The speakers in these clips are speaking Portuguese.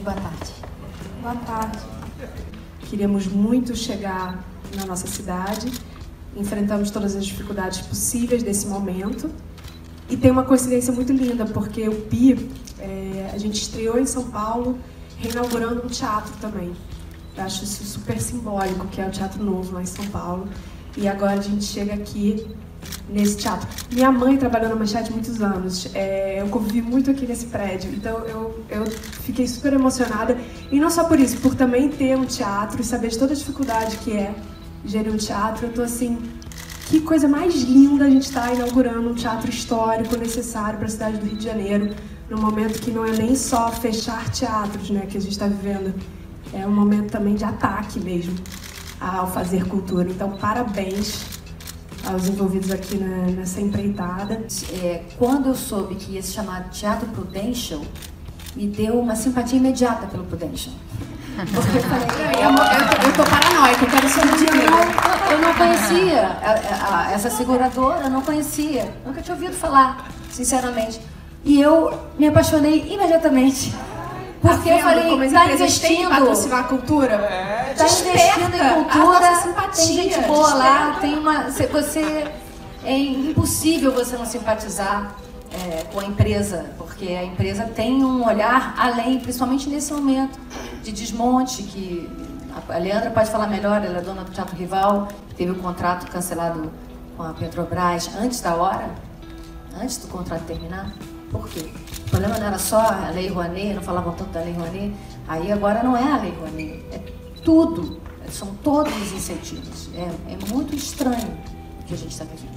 boa tarde. Boa tarde. Queríamos muito chegar na nossa cidade, enfrentamos todas as dificuldades possíveis desse momento e tem uma coincidência muito linda, porque o Pi, a gente estreou em São Paulo, reinaugurando um teatro também. Eu acho isso super simbólico, que é o Teatro Novo lá em São Paulo, e agora a gente chega aqui nesse teatro. Minha mãe trabalhou na Manchete há muitos anos, eu convivi muito aqui nesse prédio, então eu fiquei super emocionada, e não só por isso, por também ter um teatro e saber de toda a dificuldade que é gerir um teatro. Eu tô assim, que coisa mais linda a gente estar inaugurando um teatro histórico necessário para a cidade do Rio de Janeiro, num momento que não é nem só fechar teatros, né, que a gente está vivendo, é um momento também de ataque mesmo ao fazer cultura. Então, parabéns aos envolvidos aqui nessa empreitada. Quando eu soube que ia se chamar Teatro Prudential, me deu uma simpatia imediata pelo Prudential. Porque eu falei, eu tô paranoica, eu quero ser um dia. Eu não conhecia essa seguradora, eu não conhecia, nunca tinha ouvido falar, sinceramente. E eu me apaixonei imediatamente. Porque eu falei, tá investindo, patrocinar a cultura? Tá investindo em cultura, tem gente boa lá, tem uma... É impossível você não simpatizar com a empresa, porque a empresa tem um olhar além, principalmente nesse momento de desmonte, que a Leandra pode falar melhor, ela é dona do Teatro Rival, teve o contrato cancelado com a Petrobras antes da hora, antes do contrato terminar. Por quê? O problema não era só a Lei Rouanet, não falavam tanto da Lei Rouanet, aí agora não é a Lei Rouanet, é tudo, são todos os incentivos. É muito estranho o que a gente está vivendo.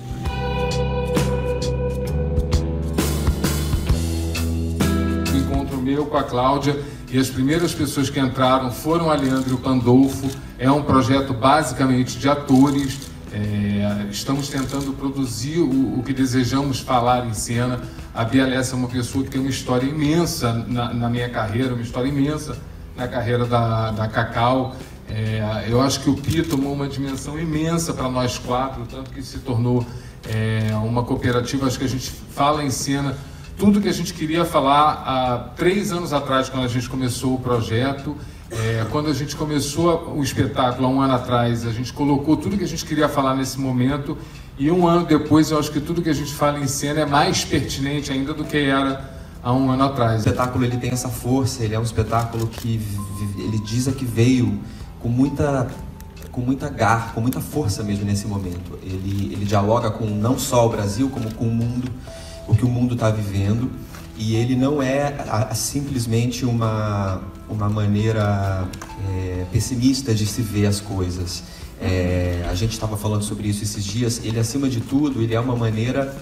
Encontro meu com a Cláudia, e as primeiras pessoas que entraram foram a Leandro e o Pandolfo. É um projeto basicamente de atores. Estamos tentando produzir o que desejamos falar em cena. A Bia Lessa é uma pessoa que tem uma história imensa na minha carreira, uma história imensa na carreira da Cacau. Eu acho que o Pi tomou uma dimensão imensa para nós quatro, tanto que se tornou uma cooperativa. Acho que a gente fala em cena tudo que a gente queria falar há 3 anos atrás, quando a gente começou o projeto. Quando a gente começou o espetáculo há 1 ano atrás, a gente colocou tudo que a gente queria falar nesse momento, e 1 ano depois eu acho que tudo que a gente fala em cena é mais pertinente ainda do que era há 1 ano atrás. O espetáculo, ele tem essa força, ele é um espetáculo que ele diz que veio com muita garra, com muita força mesmo nesse momento. Ele dialoga com não só o Brasil, como com o mundo, o que o mundo está vivendo. E ele não é simplesmente uma maneira pessimista de se ver as coisas. A gente estava falando sobre isso esses dias. Ele, acima de tudo, ele é uma maneira...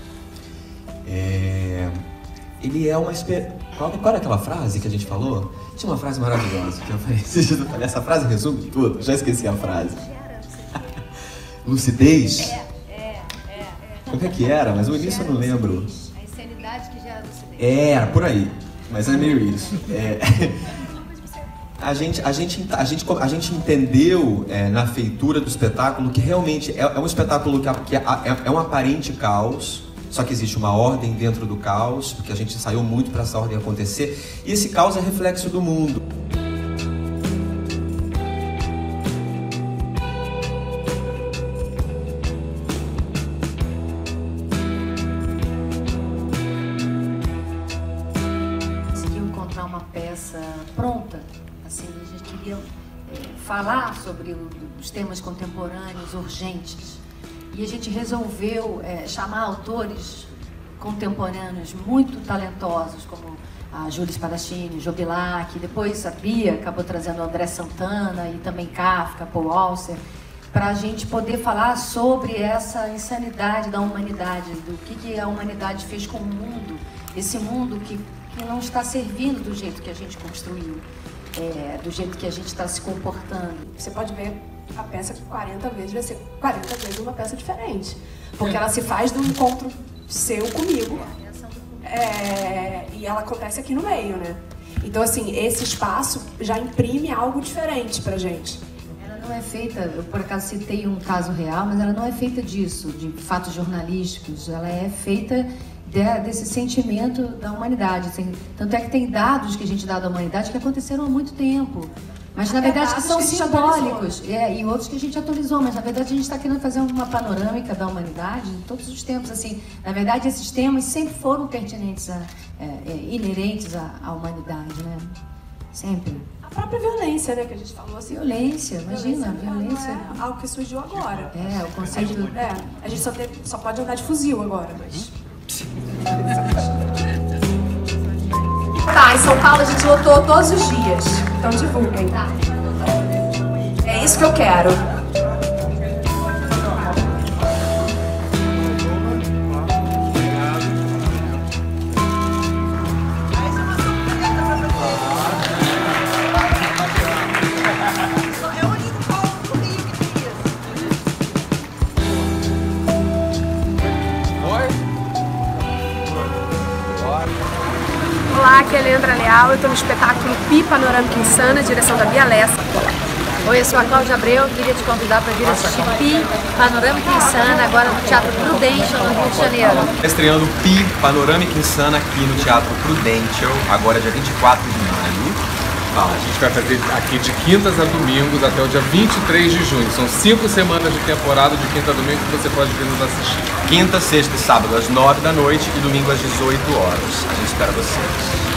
ele é uma... Qual era aquela frase que a gente falou? Tinha uma frase maravilhosa que eu falei. Essa frase resume tudo. Já esqueci a frase. Lucidez? Como é que era? Mas o início eu não lembro. Era por aí, mas é meio isso. A gente entendeu na feitura do espetáculo que realmente é um espetáculo que é um aparente caos, só que existe uma ordem dentro do caos, porque a gente ensaiou muito para essa ordem acontecer, e esse caos é reflexo do mundo. Pronta, assim, a gente queria falar sobre os temas contemporâneos urgentes, e a gente resolveu chamar autores contemporâneos muito talentosos, como a Júlia Spadaccini, o Jobilac, depois a Bia acabou trazendo o André Santana e também Kafka, Paul Auster, para a gente poder falar sobre essa insanidade da humanidade, do que a humanidade fez com o mundo, esse mundo que não está servindo do jeito que a gente construiu, do jeito que a gente está se comportando. Você pode ver a peça que 40 vezes vai ser 40 vezes uma peça diferente, porque ela se faz do encontro seu comigo, e ela acontece aqui no meio, né? Então, assim, esse espaço já imprime algo diferente pra gente. Ela não é feita, eu por acaso citei um caso real, mas ela não é feita disso, de fatos jornalísticos, ela é feita desse sentimento da humanidade. Assim. Tanto é que tem dados que a gente dá da humanidade que aconteceram há muito tempo. Mas na verdade que são simbólicos. E outros que a gente atualizou, mas na verdade a gente está querendo fazer uma panorâmica da humanidade em todos os tempos. Assim, na verdade esses temas sempre foram pertinentes, inerentes à humanidade, né? Sempre. A própria violência, né, que a gente falou assim. Violência, imagina, violência. Não é algo que surgiu agora. O conceito. A gente só pode andar de fuzil agora, mas. Tá, em São Paulo a gente lotou todos os dias. Então divulguem. Tá. É isso que eu quero. Olá, aqui é a Leandra Leal, eu estou no espetáculo Pi Panorâmica Insana, direção da Bia Lessa. Oi, eu sou a Cláudia Abreu, queria te convidar para vir assistir Pi Panorâmica Insana, agora no Teatro Prudential, no Rio de Janeiro. Estreando Pi Panorâmica Insana aqui no Teatro Prudential, agora dia 24 de maio. A gente vai fazer aqui de quintas a domingos até o dia 23 de junho. São 5 semanas de temporada, de quinta a domingo, que você pode vir nos assistir. Quinta, sexta e sábado às 9 da noite e domingo às 18 horas. A gente espera vocês.